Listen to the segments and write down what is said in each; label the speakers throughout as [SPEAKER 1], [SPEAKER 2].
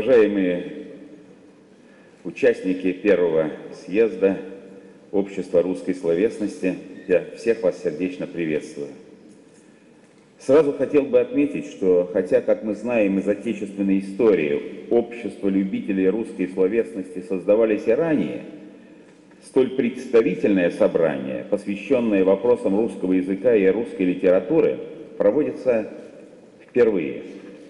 [SPEAKER 1] Уважаемые участники первого съезда Общества русской словесности, я всех вас сердечно приветствую. Сразу хотел бы отметить, что хотя, как мы знаем из отечественной истории, общества любителей русской словесности создавались и ранее, столь представительное собрание, посвященное вопросам русского языка и русской литературы, проводится впервые.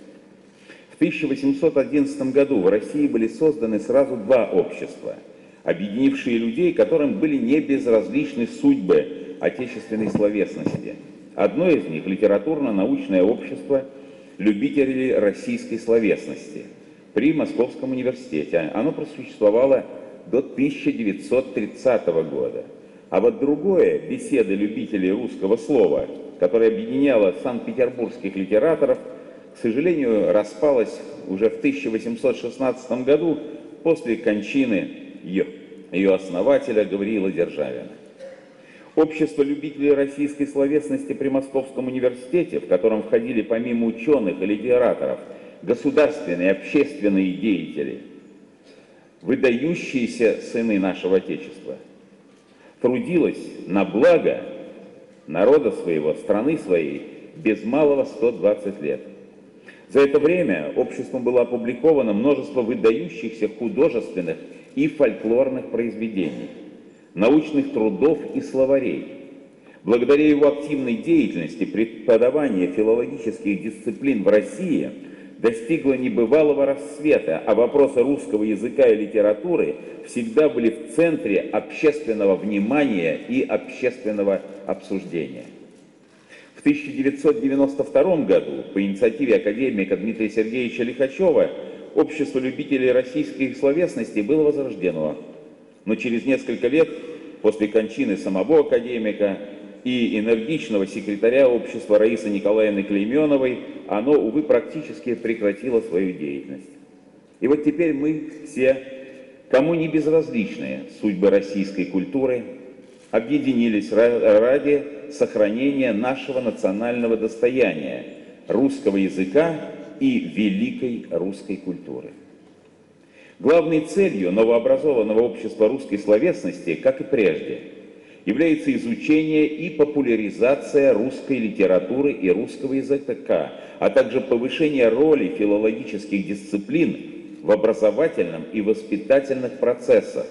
[SPEAKER 1] В 1811 году в России были созданы сразу два общества, объединившие людей, которым были не безразличны судьбы отечественной словесности. Одно из них – литературно-научное общество любителей российской словесности при Московском университете. Оно просуществовало до 1930 года. А вот другое – беседы любителей русского слова, которое объединяло санкт-петербургских литераторов, к сожалению, распалось уже в 1816 году после кончины ее основателя Гавриила Державина. Общество любителей российской словесности при Московском университете, в котором входили помимо ученых и литераторов государственные и общественные деятели, выдающиеся сыны нашего Отечества, трудилось на благо народа своего, страны своей, без малого 120 лет. За это время обществом было опубликовано множество выдающихся художественных и фольклорных произведений, научных трудов и словарей. Благодаря его активной деятельности преподавание филологических дисциплин в России достигло небывалого расцвета, а вопросы русского языка и литературы всегда были в центре общественного внимания и общественного обсуждения. В 1992 году по инициативе академика Дмитрия Сергеевича Лихачева Общество любителей российской словесности было возрождено. Но через несколько лет после кончины самого академика и энергичного секретаря общества Раисы Николаевны Клейменовой оно, увы, практически прекратило свою деятельность. И вот теперь мы все, кому не безразличны судьбы российской культуры, объединились ради сохранения нашего национального достояния, русского языка и великой русской культуры. Главной целью новообразованного общества русской словесности, как и прежде, является изучение и популяризация русской литературы и русского языка, а также повышение роли филологических дисциплин в образовательном и воспитательных процессах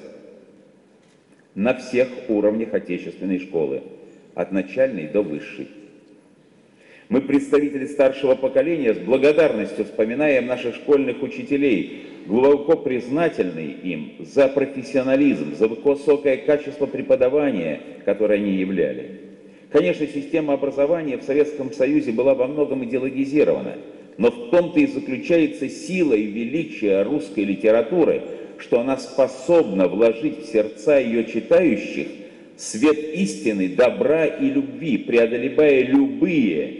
[SPEAKER 1] на всех уровнях отечественной школы, от начальной до высшей. Мы, представители старшего поколения, с благодарностью вспоминаем наших школьных учителей, глубоко признательны им за профессионализм, за высокое качество преподавания, которое они являли. Конечно, система образования в Советском Союзе была во многом идеологизирована, но в том-то и заключается сила и величие русской литературы, что она способна вложить в сердца ее читающих свет истины, добра и любви, преодолевая любые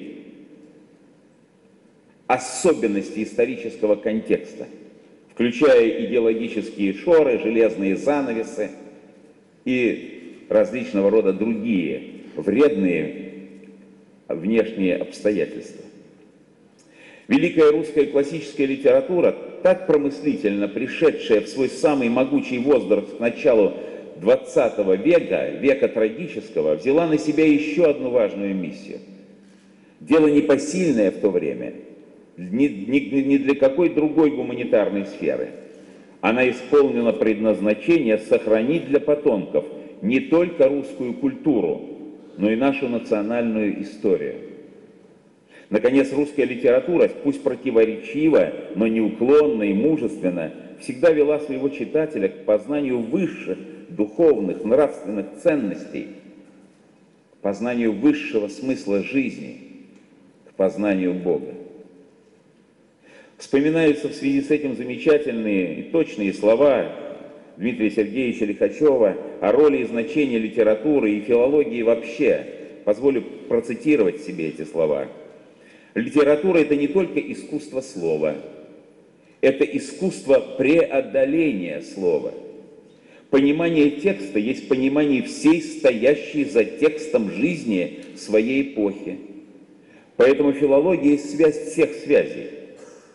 [SPEAKER 1] особенности исторического контекста, включая идеологические шоры, железные занавесы и различного рода другие вредные внешние обстоятельства. Великая русская классическая литература, так промыслительно пришедшая в свой самый могучий возраст к началу XX века, века трагического, взяла на себя еще одну важную миссию. Дело непосильное в то время, ни для какой другой гуманитарной сферы. Она исполнила предназначение сохранить для потомков не только русскую культуру, но и нашу национальную историю. Наконец, русская литература, пусть противоречиво, но неуклонно и мужественно, всегда вела своего читателя к познанию высших духовных, нравственных ценностей, к познанию высшего смысла жизни, к познанию Бога. Вспоминаются в связи с этим замечательные и точные слова Дмитрия Сергеевича Лихачева о роли и значении литературы и филологии вообще. Позволю процитировать себе эти слова. Литература – это не только искусство слова, это искусство преодоления слова. Понимание текста есть понимание всей стоящей за текстом жизни своей эпохи. Поэтому филология есть связь всех связей.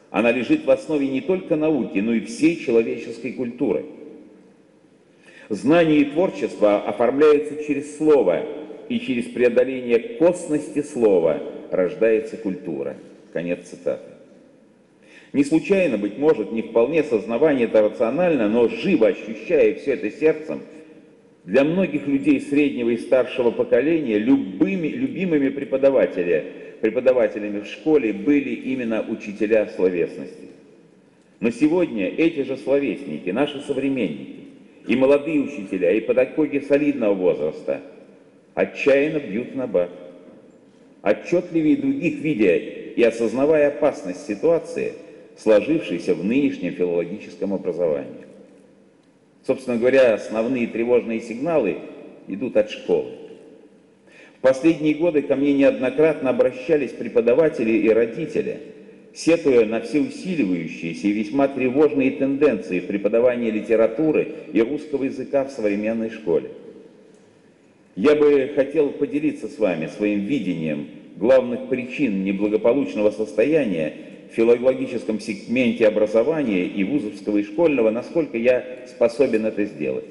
[SPEAKER 1] Она лежит в основе не только науки, но и всей человеческой культуры. Знание и творчество оформляются через слово, и через преодоление косности слова рождается культура. Конец цитаты. Не случайно, быть может, не вполне сознавание это рационально, но живо ощущая все это сердцем, для многих людей среднего и старшего поколения любимыми преподавателями в школе были именно учителя словесности. Но сегодня эти же словесники, наши современники, и молодые учителя, и педагоги солидного возраста отчаянно бьют в набат. Отчетливее других видя и осознавая опасность ситуации, сложившейся в нынешнем филологическом образовании. Собственно говоря, основные тревожные сигналы идут от школы. В последние годы ко мне неоднократно обращались преподаватели и родители, сетуя на все усиливающиеся и весьма тревожные тенденции в преподавании литературы и русского языка в современной школе. Я бы хотел поделиться с вами своим видением главных причин неблагополучного состояния в филологическом сегменте образования и вузовского и школьного, насколько я способен это сделать.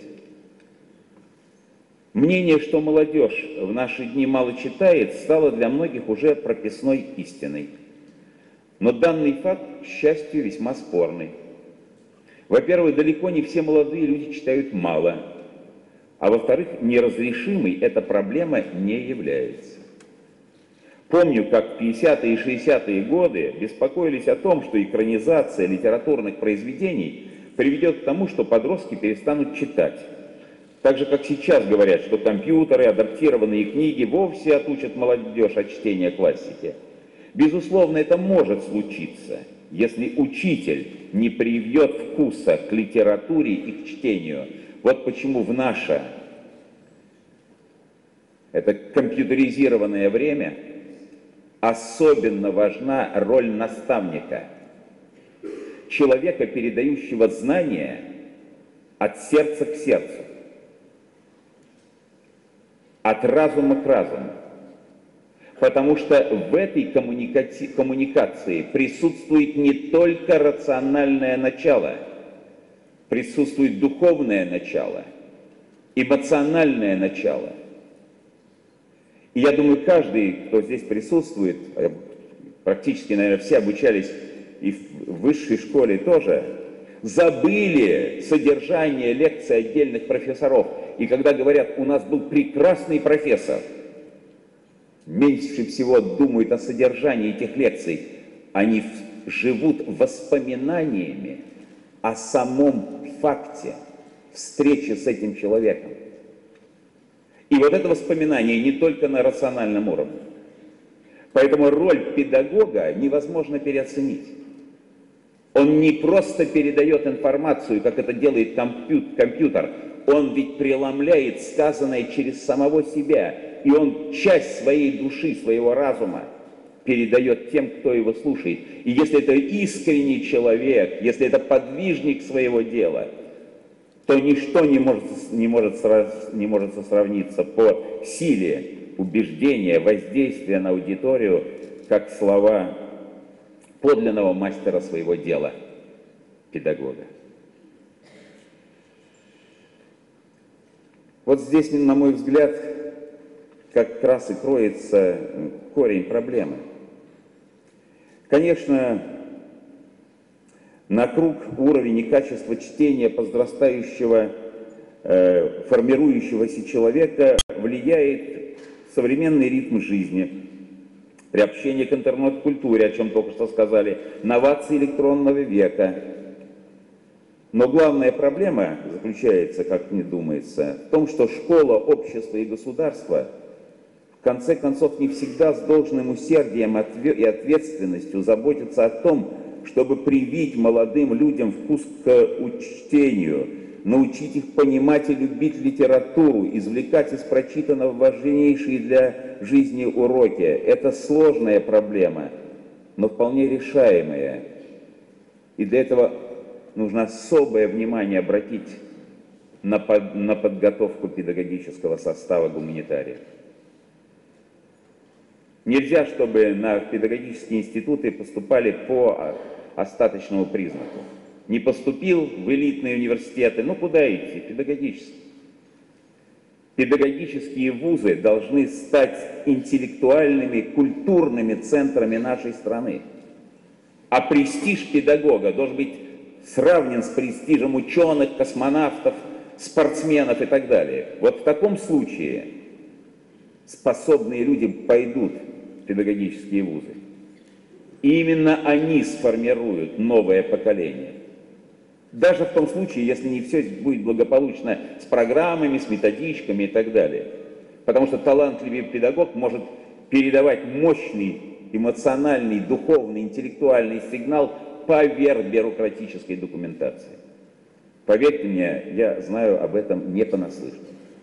[SPEAKER 1] Мнение, что молодежь в наши дни мало читает, стало для многих уже прописной истиной. Но данный факт, к счастью, весьма спорный. Во-первых, далеко не все молодые люди читают мало, а во-вторых, неразрешимой эта проблема не является. Помню, как в 50-е и 60-е годы беспокоились о том, что экранизация литературных произведений приведет к тому, что подростки перестанут читать. Так же, как сейчас говорят, что компьютеры, адаптированные книги вовсе отучат молодежь от чтения классики. Безусловно, это может случиться, если учитель не привьет вкуса к литературе и к чтению. Вот почему в наше это компьютеризированное время особенно важна роль наставника, человека, передающего знания от сердца к сердцу, от разума к разуму. Потому что в этой коммуникации присутствует не только рациональное начало, присутствует духовное начало, эмоциональное начало. И я думаю, каждый, кто здесь присутствует, практически, наверное, все обучались и в высшей школе тоже, забыли содержание лекций отдельных профессоров. И когда говорят, у нас был прекрасный профессор, меньше всего думают о содержании этих лекций. Они живут воспоминаниями о самом факте встречи с этим человеком. И вот это воспоминание не только на рациональном уровне. Поэтому роль педагога невозможно переоценить. Он не просто передает информацию, как это делает компьютер. Он ведь преломляет сказанное через самого себя. И он часть своей души, своего разума передает тем, кто его слушает. И если это искренний человек, если это подвижник своего дела, то ничто не может сравниться по силе убеждения, воздействия на аудиторию, как слова подлинного мастера своего дела, педагога. Вот здесь, на мой взгляд, как раз и кроется корень проблемы. Конечно, на круг, уровень и качество чтения возрастающего, формирующегося человека влияет современный ритм жизни, приобщение к интернет-культуре, о чем только что сказали, новации электронного века. Но главная проблема заключается, как мне думается, в том, что школа, общество и государство в конце концов не всегда с должным усердием и ответственностью заботятся о том, чтобы привить молодым людям вкус к чтению, научить их понимать и любить литературу, извлекать из прочитанного важнейшие для жизни уроки. Это сложная проблема, но вполне решаемая. И для этого нужно особое внимание обратить на подготовку педагогического состава гуманитариев. Нельзя, чтобы на педагогические институты поступали по остаточному признаку. Не поступил в элитные университеты, ну куда идти? Педагогический. Педагогические вузы должны стать интеллектуальными, культурными центрами нашей страны. А престиж педагога должен быть сравнен с престижем ученых, космонавтов, спортсменов и так далее. Вот в таком случае способные люди пойдут в педагогические вузы. И именно они сформируют новое поколение. Даже в том случае, если не все будет благополучно с программами, с методичками и так далее. Потому что талантливый педагог может передавать мощный эмоциональный, духовный, интеллектуальный сигнал поверх бюрократической документации. Поверьте мне, я знаю об этом не понаслышке.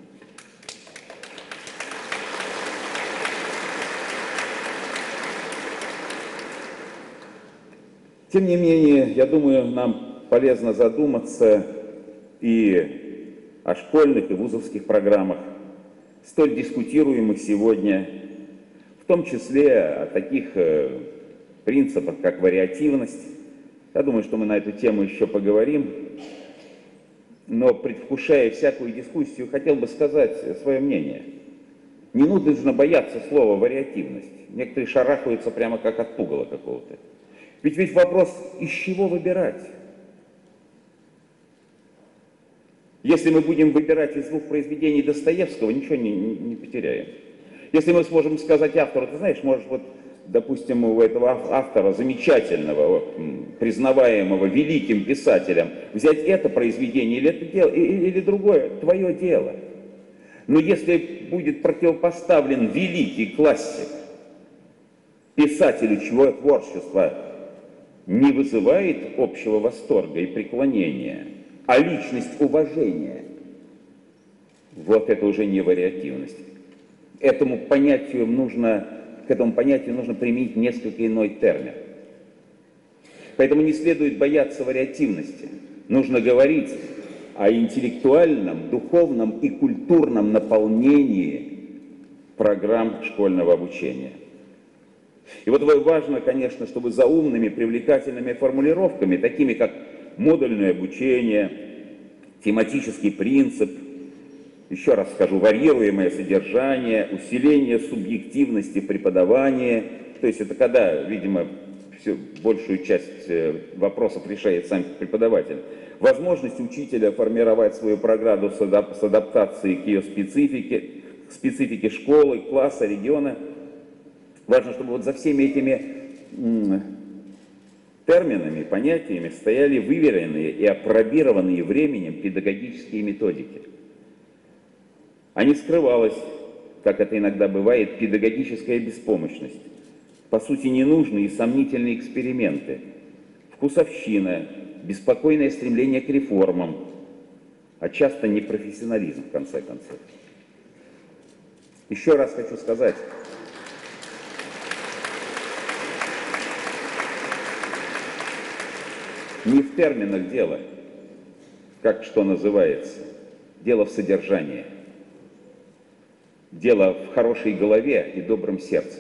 [SPEAKER 1] Тем не менее, я думаю, нам полезно задуматься и о школьных и вузовских программах, столь дискутируемых сегодня, в том числе о таких принципах, как вариативность. Я думаю, что мы на эту тему еще поговорим, но, предвкушая всякую дискуссию, хотел бы сказать свое мнение. Не нужно бояться слова «вариативность». Некоторые шарахаются прямо как от пугала какого-то. Ведь вопрос, из чего выбирать? Если мы будем выбирать из двух произведений Достоевского, ничего не потеряем. Если мы сможем сказать автору, ты знаешь, может, вот, допустим, у этого автора замечательного, признаваемого великим писателем, взять это произведение или это дело, или другое, твое дело. Но если будет противопоставлен великий классик писателю, чье творчество не вызывает общего восторга и преклонения, а личность уважения, вот это уже не вариативность. К этому понятию нужно применить несколько иной термин. Поэтому не следует бояться вариативности. Нужно говорить о интеллектуальном, духовном и культурном наполнении программ школьного обучения. И вот важно, конечно, чтобы за умными, привлекательными формулировками, такими как модульное обучение, тематический принцип, еще раз скажу, варьируемое содержание, усиление субъективности преподавания, то есть это когда, видимо, большую часть вопросов решает сам преподаватель, возможность учителя формировать свою программу с адаптацией к ее специфике школы, класса, региона. Важно, чтобы вот за всеми этими терминами, понятиями стояли выверенные и апробированные временем педагогические методики. А не скрывалась, как это иногда бывает, педагогическая беспомощность. По сути, ненужные и сомнительные эксперименты, вкусовщина, беспокойное стремление к реформам, а часто непрофессионализм, в конце концов. Еще раз хочу сказать, не в терминах дело, как что называется, дело в содержании, дело в хорошей голове и добром сердце.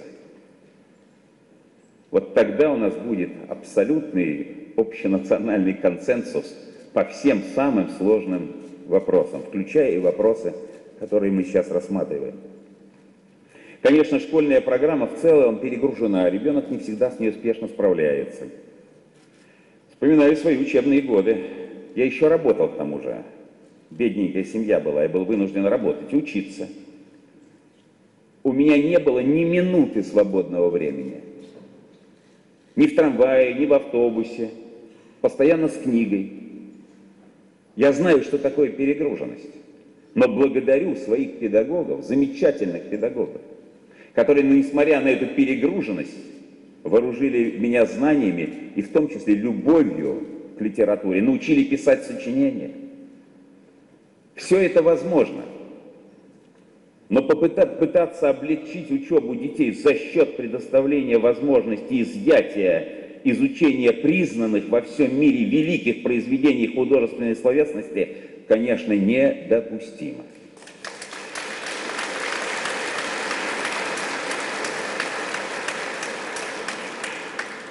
[SPEAKER 1] Вот тогда у нас будет абсолютный общенациональный консенсус по всем самым сложным вопросам, включая и вопросы, которые мы сейчас рассматриваем. Конечно, школьная программа в целом перегружена, ребенок не всегда с ней успешно справляется. Вспоминаю свои учебные годы. Я еще работал к тому же. Бедненькая семья была, я был вынужден работать, учиться. У меня не было ни минуты свободного времени. Ни в трамвае, ни в автобусе. Постоянно с книгой. Я знаю, что такое перегруженность. Но благодарю своих педагогов, замечательных педагогов, которые, несмотря на эту перегруженность, вооружили меня знаниями и в том числе любовью к литературе, научили писать сочинения. Все это возможно. Но пытаться облегчить учебу детей за счет предоставления возможности изъятия, изучения признанных во всем мире великих произведений художественной словесности, конечно, недопустимо.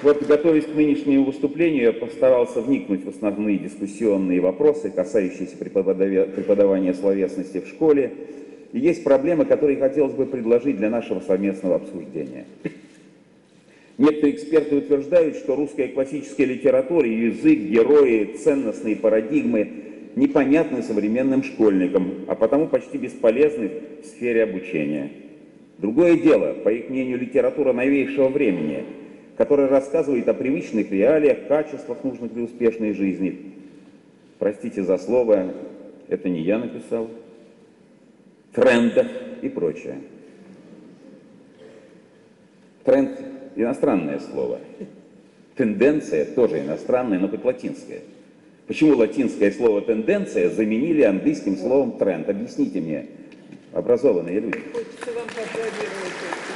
[SPEAKER 1] Вот, готовясь к нынешнему выступлению, я постарался вникнуть в основные дискуссионные вопросы, касающиеся преподавания словесности в школе. И есть проблемы, которые хотелось бы предложить для нашего совместного обсуждения. Некоторые эксперты утверждают, что русская классическая литература, язык, герои, ценностные парадигмы непонятны современным школьникам, а потому почти бесполезны в сфере обучения. Другое дело, по их мнению, литература новейшего времени, которая рассказывает о привычных реалиях, качествах, нужных для успешной жизни. Простите за слово, это не я написал. Трендах и прочее. Тренд – иностранное слово. Тенденция тоже иностранная, но как латинское. Почему латинское слово «тенденция» заменили английским словом «тренд»? Объясните мне, образованные люди.
[SPEAKER 2] Хочется вам поаплодировать.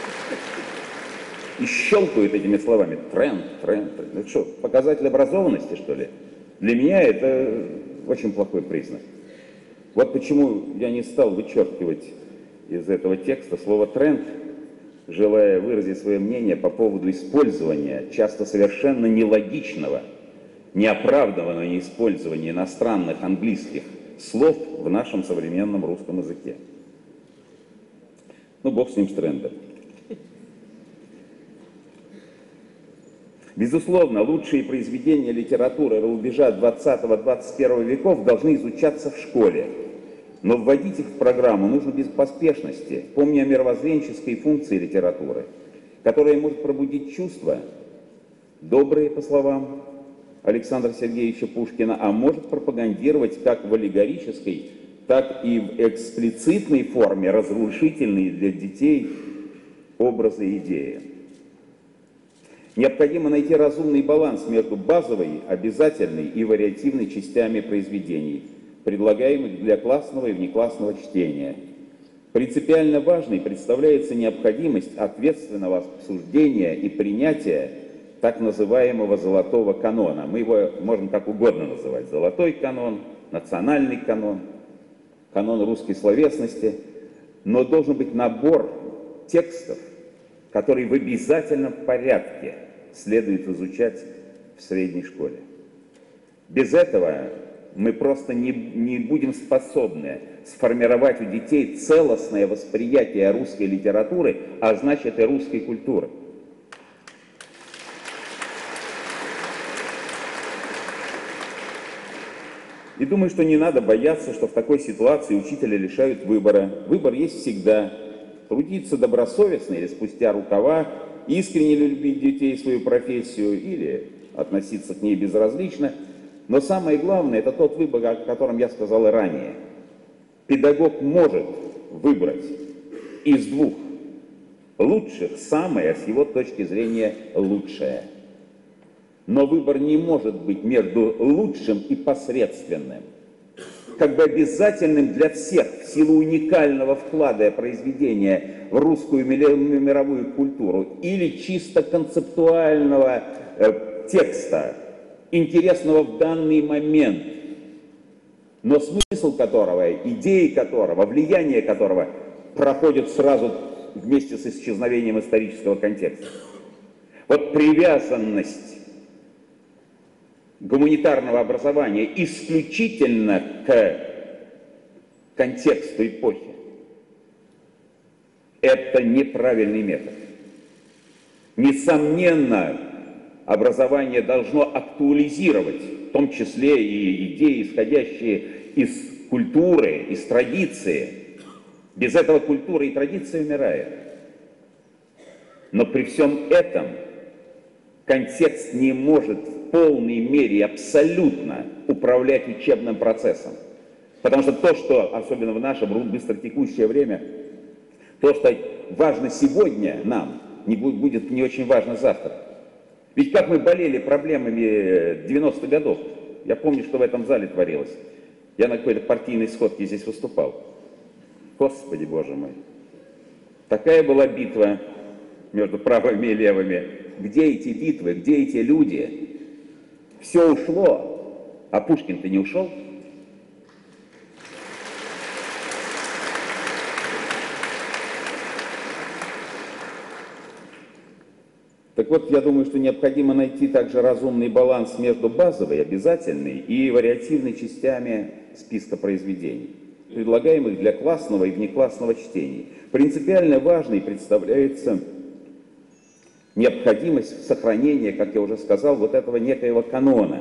[SPEAKER 1] И щелкают этими словами тренд. Это что, показатель образованности, что ли? Для меня это очень плохой признак. Вот почему я не стал вычеркивать из этого текста слово «тренд», желая выразить свое мнение по поводу использования часто совершенно нелогичного, неоправданного использования иностранных английских слов в нашем современном русском языке. Ну, бог с ним, с трендом. Безусловно, лучшие произведения литературы рубежа 20-21 веков должны изучаться в школе. Но вводить их в программу нужно без поспешности, помня о мировоззренческой функции литературы, которая может пробудить чувства, добрые, по словам Александра Сергеевича Пушкина, а может пропагандировать как в аллегорической, так и в эксплицитной форме разрушительные для детей образы и идеи. Необходимо найти разумный баланс между базовой, обязательной и вариативной частями произведений, предлагаемых для классного и внеклассного чтения. Принципиально важной представляется необходимость ответственного обсуждения и принятия так называемого золотого канона. Мы его можем как угодно называть. Золотой канон, национальный канон, канон русской словесности. Но должен быть набор текстов, которые в обязательном порядке следует изучать в средней школе. Без этого мы просто не будем способны сформировать у детей целостное восприятие русской литературы, а значит и русской культуры. И думаю, что не надо бояться, что в такой ситуации учителя лишают выбора. Выбор есть всегда. Трудиться добросовестно или спустя рукава, искренне ли любить детей и свою профессию, или относиться к ней безразлично. Но самое главное, это тот выбор, о котором я сказал и ранее. Педагог может выбрать из двух лучших самое, с его точки зрения, лучшее. Но выбор не может быть между лучшим и посредственным. Как бы обязательным для всех в силу уникального вклада произведения в русскую мировую культуру или чисто концептуального текста, интересного в данный момент, но смысл которого, идеи которого, влияние которого проходит сразу вместе с исчезновением исторического контекста. Вот привязанность гуманитарного образования исключительно к контексту эпохи – это неправильный метод. Несомненно, образование должно актуализировать, в том числе и идеи, исходящие из культуры, из традиции. Без этого культура и традиция умирает. Но при всем этом контекст не может в полной мере абсолютно управлять учебным процессом. Потому что то, что, особенно в наше быстротекущее время, то, что важно сегодня нам, будет не очень важно завтра. Ведь как мы болели проблемами 90-х годов, я помню, что в этом зале творилось. Я на какой-то партийной сходке здесь выступал. Господи, Боже мой. Такая была битва между правыми и левыми. Где эти битвы, где эти люди? Все ушло, а Пушкин-то не ушел. Так вот, я думаю, что необходимо найти также разумный баланс между базовой, обязательной и вариативной частями списка произведений, предлагаемых для классного и внеклассного чтений. Принципиально важной представляется необходимость сохранения, как я уже сказал, вот этого некоего канона.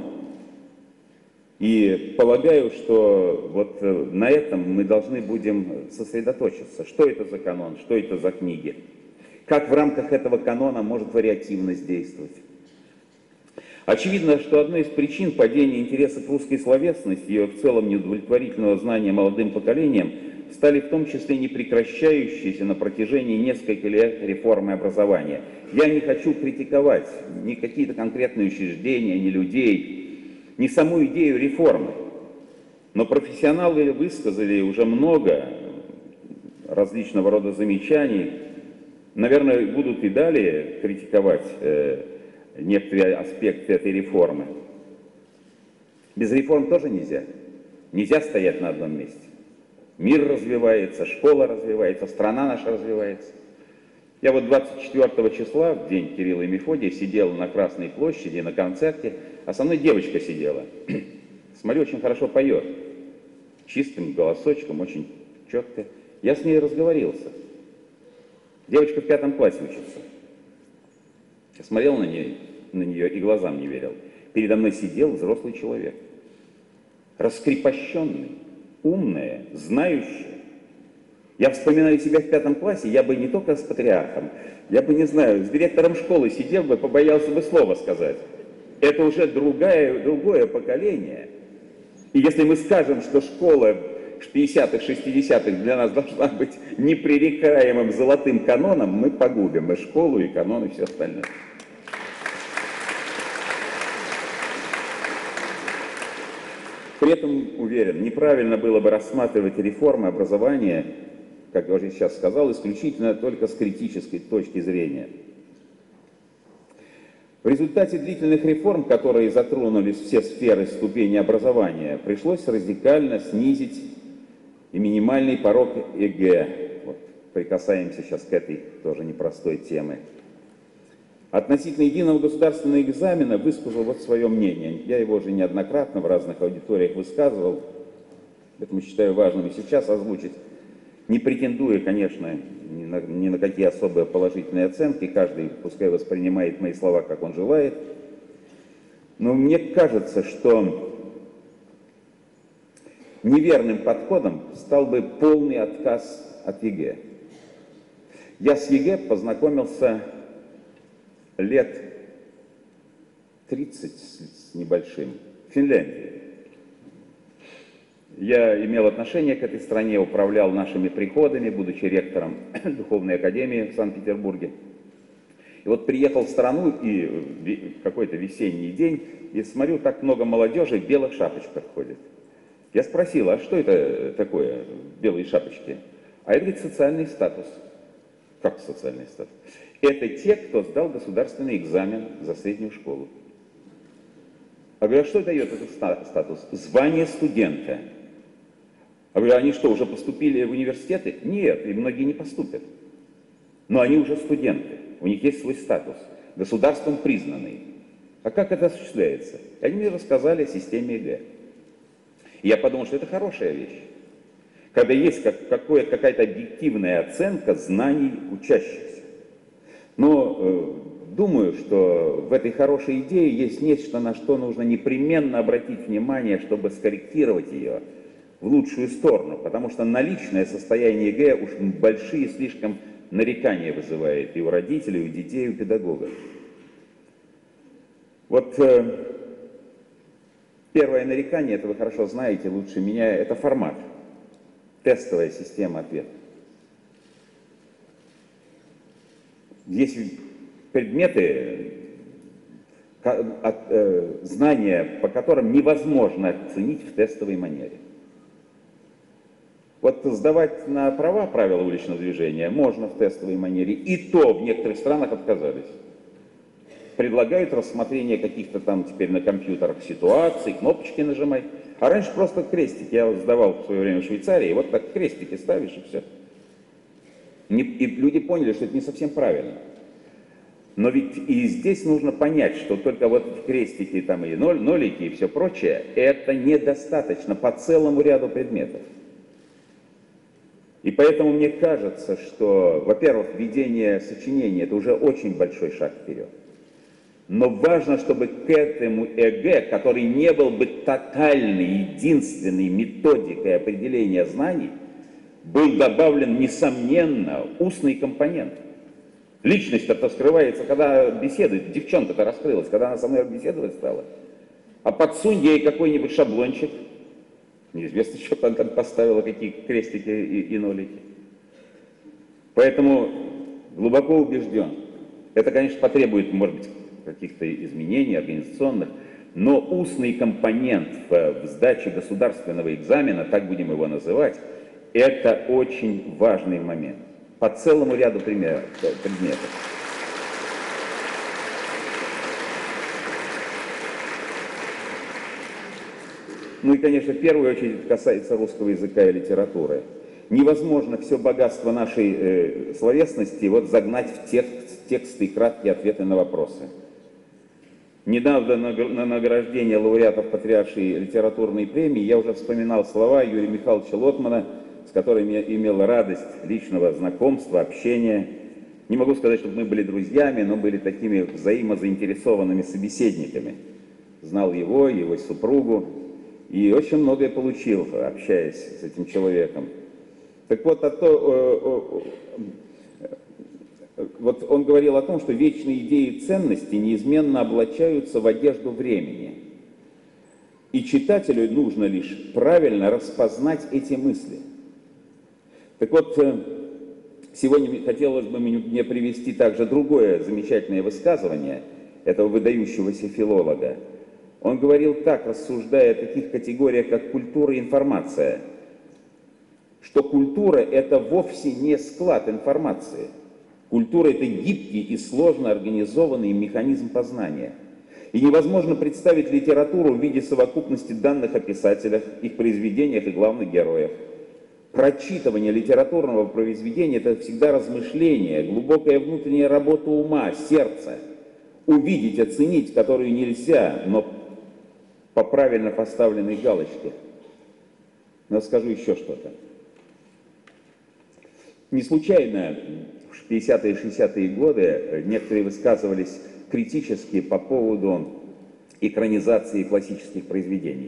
[SPEAKER 1] И полагаю, что вот на этом мы должны будем сосредоточиться. Что это за канон, что это за книги? Как в рамках этого канона может вариативность действовать? Очевидно, что одной из причин падения интереса к русской словесности и ее в целом неудовлетворительного знания молодым поколением стали в том числе непрекращающиеся на протяжении нескольких лет реформы образования. Я не хочу критиковать ни какие-то конкретные учреждения, ни людей, ни саму идею реформы. Но профессионалы высказали уже много различного рода замечаний. Наверное, будут и далее критиковать некоторые аспекты этой реформы. Без реформ тоже нельзя. Нельзя стоять на одном месте. Мир развивается, школа развивается, страна наша развивается. Я вот 24 числа, в день Кирилла и Мефодия, сидел на Красной площади на концерте, а со мной девочка сидела. Смотрю, очень хорошо поет. Чистым голосочком, очень четко. Я с ней разговорился. Девочка в 5 классе учится. Я смотрел на нее и глазам не верил. Передо мной сидел взрослый человек. Раскрепощенный, умный, знающий. Я вспоминаю себя в 5 классе, я бы не только с патриархом, я бы, не знаю, с директором школы сидел бы, побоялся бы слова сказать. Это уже другое поколение. И если мы скажем, что школа 50-х, 60-х для нас должна быть непререкаемым золотым каноном, мы погубим и школу, и канон, и все остальное. При этом, уверен, неправильно было бы рассматривать реформы образования, как я уже сейчас сказал, исключительно только с критической точки зрения. В результате длительных реформ, которые затронули все сферы ступени образования, пришлось радикально снизить и минимальный порог ЕГЭ. Вот, прикасаемся сейчас к этой тоже непростой теме. Относительно единого государственного экзамена высказал вот свое мнение. Я его уже неоднократно в разных аудиториях высказывал, поэтому считаю важным и сейчас озвучить. Не претендуя, конечно, ни на какие особые положительные оценки, каждый пускай воспринимает мои слова, как он желает. Но мне кажется, что неверным подходом стал бы полный отказ от ЕГЭ. Я с ЕГЭ познакомился лет 30 с небольшим в Финляндии. Я имел отношение к этой стране, управлял нашими приходами, будучи ректором Духовной академии в Санкт-Петербурге. И вот приехал в страну и в какой-то весенний день, и смотрю, так много молодежи в белых шапочках ходит. Я спросил, а что это такое, белые шапочки? А это, говорит, социальный статус. Как социальный статус? Это те, кто сдал государственный экзамен за среднюю школу. А говорю, а что дает этот статус? Звание студента. А говорю, они что, уже поступили в университеты? Нет, и многие не поступят. Но они уже студенты, у них есть свой статус, государством признанный. А как это осуществляется? Они мне рассказали о системе ЕГЭ. И я подумал, что это хорошая вещь. Когда есть какая-то объективная оценка знаний учащихся. Но думаю, что в этой хорошей идее есть нечто, на что нужно непременно обратить внимание, чтобы скорректировать ее в лучшую сторону, потому что наличное состояние ЕГЭ уж большие слишком нарекания вызывает и у родителей, и у детей, и у педагогов. Вот первое нарекание, это вы хорошо знаете, лучше меня, это формат, тестовая система ответов. Есть предметы, знания, по которым невозможно оценить в тестовой манере. Вот сдавать на права правила уличного движения можно в тестовой манере, и то в некоторых странах отказались. Предлагают рассмотрение каких-то там теперь на компьютерах ситуаций, кнопочки нажимать. А раньше просто крестики, я сдавал в свое время в Швейцарии, вот так крестики ставишь и все. И люди поняли, что это не совсем правильно. Но ведь и здесь нужно понять, что только вот крестики там и нолики и все прочее, это недостаточно по целому ряду предметов. И поэтому мне кажется, что, во-первых, введение сочинения – это уже очень большой шаг вперед. Но важно, чтобы к этому ЕГЭ, который не был бы тотальной, единственной методикой определения знаний, был добавлен, несомненно, устный компонент. Личность-то скрывается, когда беседует, девчонка-то раскрылась, когда она со мной беседовать стала. А подсунь ей какой-нибудь шаблончик, неизвестно, что она там поставила, какие крестики и нолики. Поэтому глубоко убежден, это, конечно, потребует, может быть, каких-то изменений организационных, но устный компонент в сдаче государственного экзамена, так будем его называть, это очень важный момент по целому ряду предметов. Ну и, конечно, в первую очередь касается русского языка и литературы. Невозможно все богатство нашей словесности вот загнать в тексты и краткие ответы на вопросы. Недавно на награждение лауреатов Патриаршей литературной премии я уже вспоминал слова Юрия Михайловича Лотмана, с которым я имел радость личного знакомства, общения. Не могу сказать, чтобы мы были друзьями, но были такими взаимозаинтересованными собеседниками. Знал его супругу, и очень многое получил, общаясь с этим человеком. Так вот, вот он говорил о том, что вечные идеи и ценности неизменно облачаются в одежду времени. И читателю нужно лишь правильно распознать эти мысли. Так вот, сегодня хотелось бы мне привести также другое замечательное высказывание этого выдающегося филолога. Он говорил так, рассуждая о таких категориях, как культура и информация, что культура – это вовсе не склад информации. Культура – это гибкий и сложно организованный механизм познания. И невозможно представить литературу в виде совокупности данных о писателях, их произведениях и главных героях. Прочитывание литературного произведения – это всегда размышление, глубокая внутренняя работа ума, сердца. Увидеть, оценить, которую нельзя, но по правильно поставленной галочке. Но скажу еще что-то. Не случайно в 50-е и 60-е годы некоторые высказывались критически по поводу экранизации классических произведений.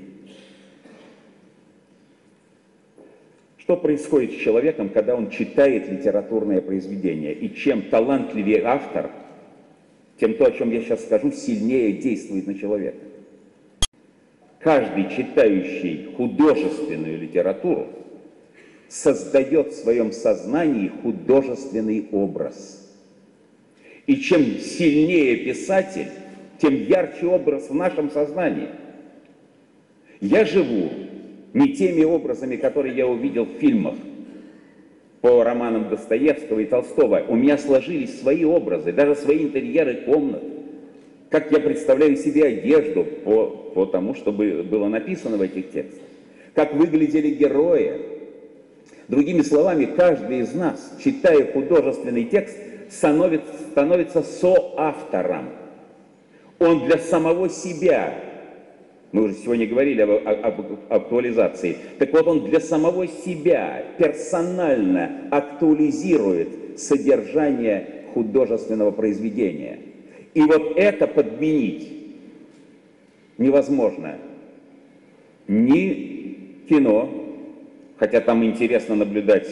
[SPEAKER 1] Что происходит с человеком, когда он читает литературное произведение? И чем талантливее автор, тем то, о чем я сейчас скажу, сильнее действует на человека. Каждый, читающий художественную литературу, создает в своем сознании художественный образ. И чем сильнее писатель, тем ярче образ в нашем сознании. Я живу не теми образами, которые я увидел в фильмах по романам Достоевского и Толстого. У меня сложились свои образы, даже свои интерьеры комнат. Как я представляю себе одежду по тому, что было написано в этих текстах. Как выглядели герои. Другими словами, каждый из нас, читая художественный текст, становится соавтором. Он для самого себя, мы уже сегодня говорили об актуализации, так вот он для самого себя персонально актуализирует содержание художественного произведения. И вот это подменить невозможно ни кино, хотя там интересно наблюдать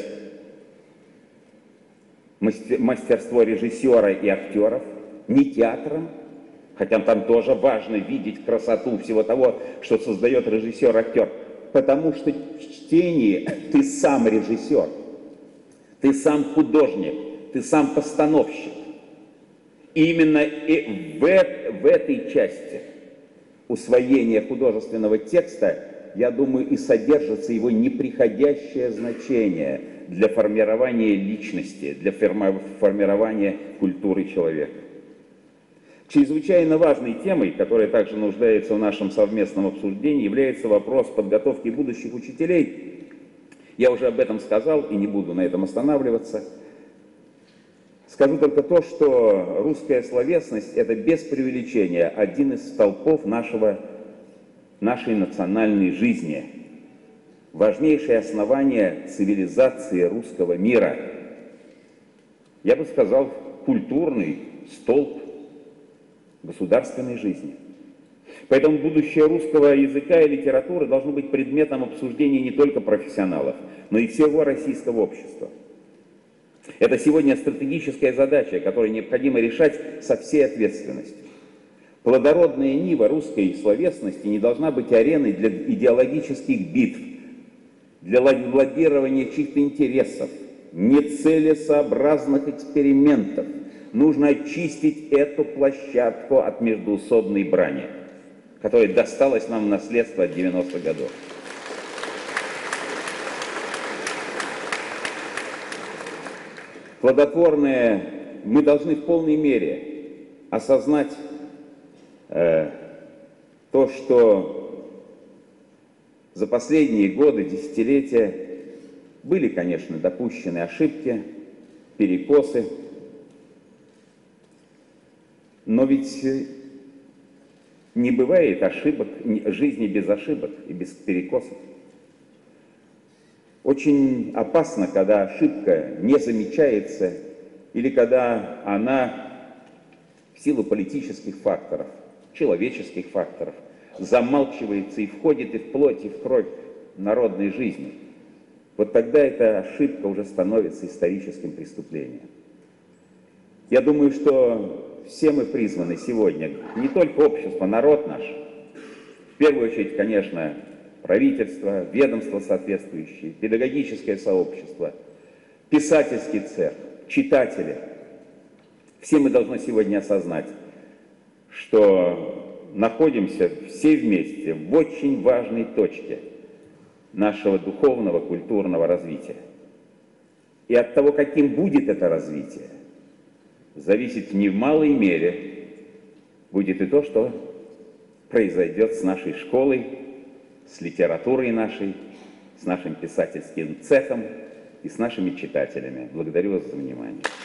[SPEAKER 1] мастерство режиссера и актеров, ни театром, хотя там тоже важно видеть красоту всего того, что создает режиссер-актер, потому что в чтении ты сам режиссер, ты сам художник, ты сам постановщик. И именно в этой части усвоения художественного текста, я думаю, и содержится его неприходящее значение для формирования личности, для формирования культуры человека. Чрезвычайно важной темой, которая также нуждается в нашем совместном обсуждении, является вопрос подготовки будущих учителей. Я уже об этом сказал и не буду на этом останавливаться. Скажу только то, что русская словесность – это без преувеличения один из столпов нашей национальной жизни, важнейшее основание цивилизации русского мира. Я бы сказал, культурный столб государственной жизни. Поэтому будущее русского языка и литературы должно быть предметом обсуждения не только профессионалов, но и всего российского общества. Это сегодня стратегическая задача, которую необходимо решать со всей ответственностью. Плодородная нива русской словесности не должна быть ареной для идеологических битв, для лоббирования чьих-то интересов, нецелесообразных экспериментов. Нужно очистить эту площадку от междоусобной брани, которая досталась нам в наследство от 90-х годов. Плодотворные, мы должны в полной мере осознать то, что за последние годы, десятилетия были, конечно, допущены ошибки, перекосы, но ведь не бывает ошибок, жизни без ошибок и без перекосов. Очень опасно, когда ошибка не замечается или когда она в силу политических факторов, человеческих факторов замалчивается и входит и в плоть, и в кровь народной жизни. Вот тогда эта ошибка уже становится историческим преступлением. Я думаю, что все мы призваны сегодня, не только общество, народ наш, в первую очередь, конечно, правительство, ведомства соответствующие, педагогическое сообщество, писательский цех, читатели. Все мы должны сегодня осознать, что находимся все вместе в очень важной точке нашего духовного, культурного развития. И от того, каким будет это развитие, зависит в немалой мере будет и то, что произойдет с нашей школой, с литературой нашей, с нашим писательским цехом и с нашими читателями. Благодарю вас за внимание.